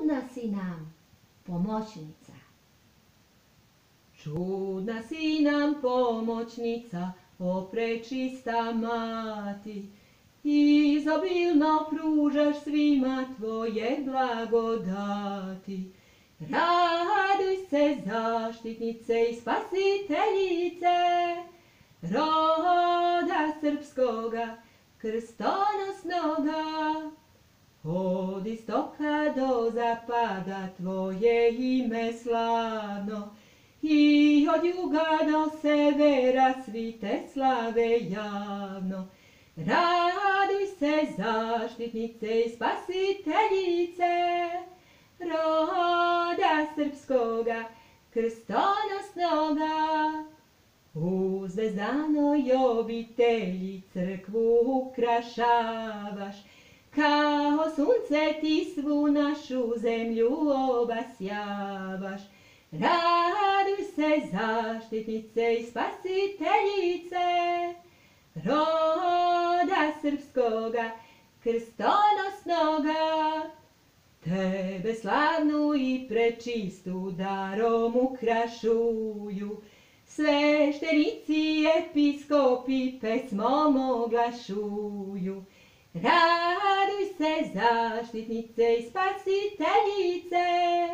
čudna si nam pomoćnica. Čudna si nam pomoćnica, o prečista mati, izobilno pružaš svima tvoje blagodati. Raduj se, zaštitnice i spasiteljice, roda srpskoga, krstonosnoga. Od istoka do zapada tvoje ime slavno, i od juga do severa svi te slave javno. Raduj se, zaštitnice i spasiteljice, roda srpskoga, krstonosnoga. U zvezdanoj obitelji crkvu ukrašavaš, kao sunce ti svu našu zemlju obasjavaš. Raduj se, zaštitnice i spasiteljice, roda srpskoga, krstonosnoga. Tebe slavnu i prečistu darom ukrašuju, sveštenici, episkopi pesmom oglašuju. Raduj se, zaštitnice i spasiteljice,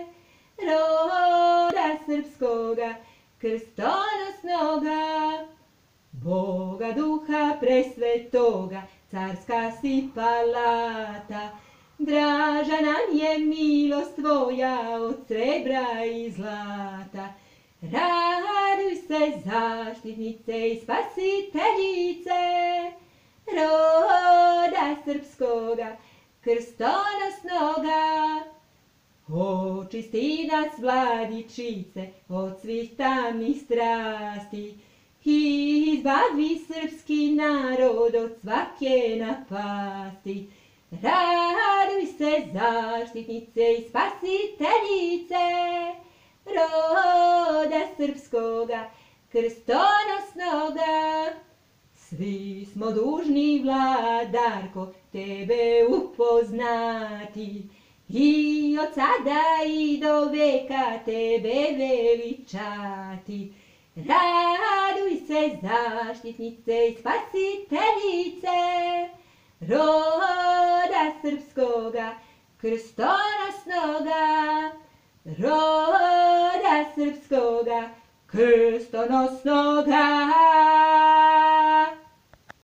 roda srpskoga, krstonosnoga. Boga duha presvetoga, carska si palata, draža nam je milost tvoja od srebra i zlata. Raduj se, zaštitnice i spasiteljice, roda srpskoga, krstonosnoga. Očisti nas, vladičice, od svih tamnih strasti i izbavi srpski narod od svake napasti. Raduj se, zaštitnice i spasiteljice, roda srpskoga, krstonosnoga. Svi smo dužni, vladarko, tebe upoznati i od sada i do veka tebe veličati. Raduj se, zaštitnice i spasiteljice, roda srpskoga, krstonosnoga. Roda srpskoga, krstonosnoga.